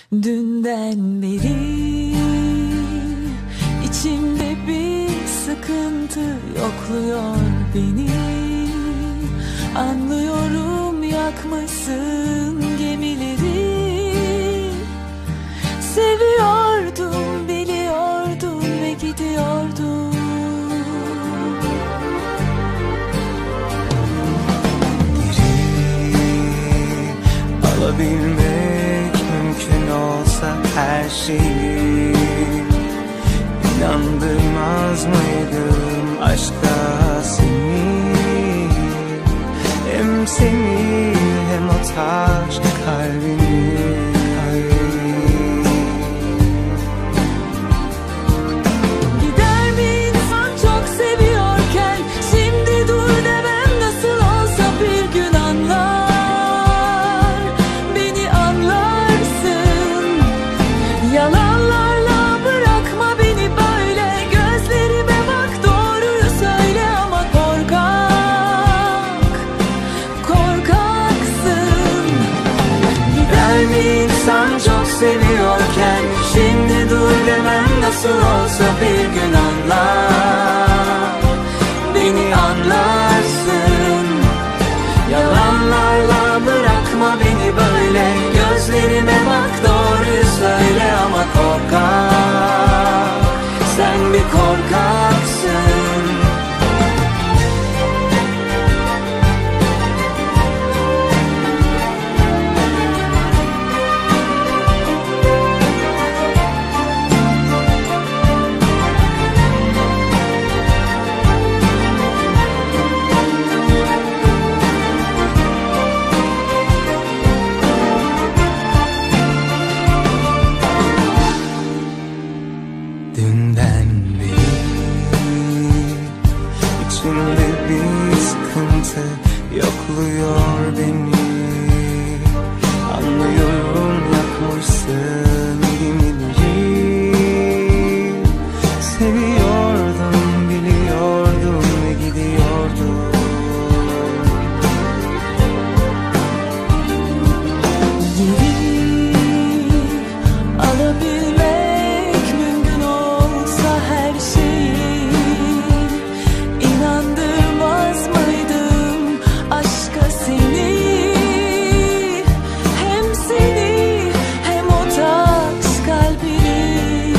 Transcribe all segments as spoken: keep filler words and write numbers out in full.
Dünden beri içimde bir sıkıntı yokluyor beni. Anlıyorum, yakmışsın gemileri. Seviyordum, biliyordum ve gidiyordum. Geri alabilmek mümkün olsa her şeyi, İnandırmaz mıydım aşka seni? Hem seni hem o taş kalbini. Gider mi insan çok seviyorken? Şimdi dur demem nasıl olsa bir gün anlar. Beni anlarsın. Yalanlarla bırakma beni böyle. Gözlerime bak, doğruyu söyle ama korkak, korkaksın. Gider mi insan çok seviyorken? Şimdi dur demem nasıl olsa bir gün anlar. Beni anlarsın. Yalanlarla bırakma beni böyle. Gözlerime bak, doğruyu söyle ama korkak. Sen bir korkaksın. Dünden beri içimde bir sıkıntı yokluyor beni. Anlıyorum, yakmışsın gemileri. Seviyordum, biliyordum ve gidiyordum. Geri alabilmek mümkün olsa her şeyi, İnandırmaz mıydım aşka seni? Hem seni hem o taş kalbini.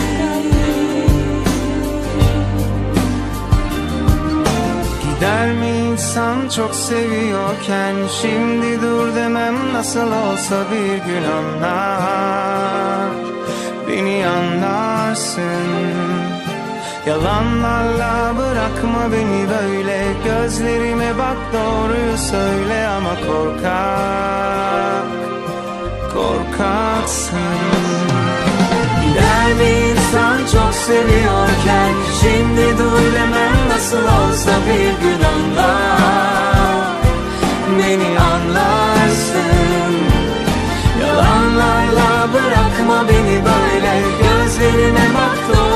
Gider mi insan çok seviyorken? Şimdi dur demem nasıl olsa bir gün anlar. Beni anlarsın. Yalanlarla bırakma beni böyle. Gözlerime bak, doğruyu söyle ama korkak, korkaksın. Gider mi insan çok seviyorken? Şimdi dur demem nasıl olsa bir gün anlar. Beni anlarsın. Yalanlarla bırakma beni böyle. Gözlerime bak, doğru